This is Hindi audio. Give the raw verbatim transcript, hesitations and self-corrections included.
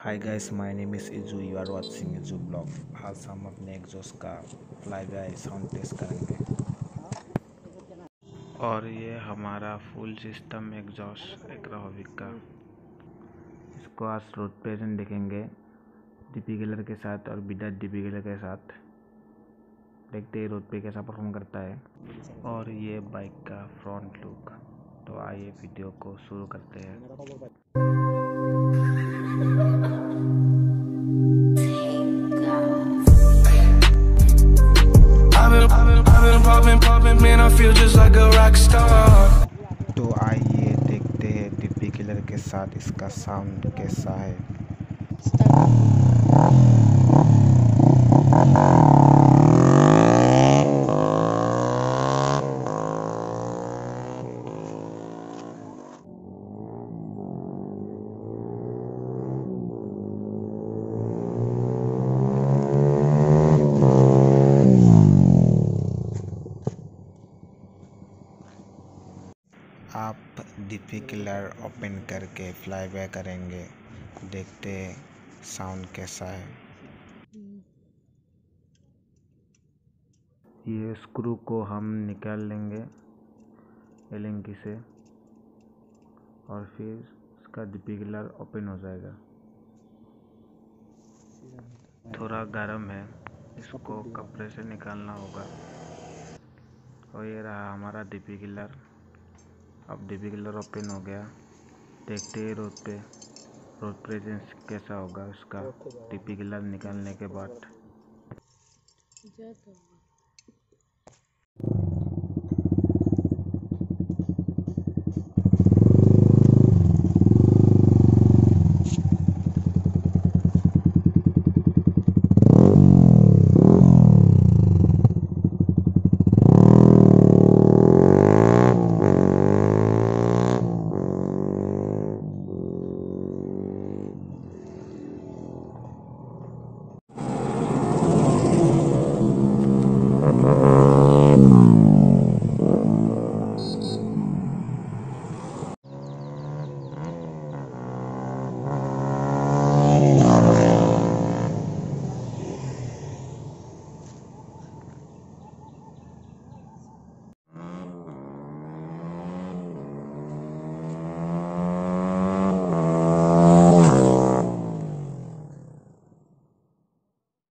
Hi guys, my name is Iju, you are watching Iju blog. आज हम अपने एग्जॉस्ट का फ्लाई बाय साउंड टेस्ट करेंगे। और ये हमारा फुल सिस्टम एग्जॉस्ट एक्राविक का। इसको आज रोड प्रेजेंट देखेंगे डीपी गिलर के साथ और बिना डीपी गिलर के साथ। देखते हैं रोड पे कैसा परफॉर्म करता है। और ये बाइक का फ्रंट लुक। तो आइए वीडियो को शुरू करते हैं। Poppin', poppin', man, I feel just like a rock star. तो आइए देखते हैं डीपी किलर के साथ इसका साउंड कैसा है। आप डीपी किलर ओपन करके फ्लाई बाय करेंगे। देखते हैं साउंड कैसा है। ये स्क्रू को हम निकाल लेंगे एलिंकी से और फिर इसका डीपी किलर ओपन हो जाएगा। थोड़ा गर्म है, इसको कपड़े से निकालना होगा। और ये रहा हमारा डीपी किलर। अब डीपी किलर ओपन हो गया। देखते हैं रोड पे रोड प्रेजेंस कैसा होगा उसका डीपी किलर निकालने के बाद।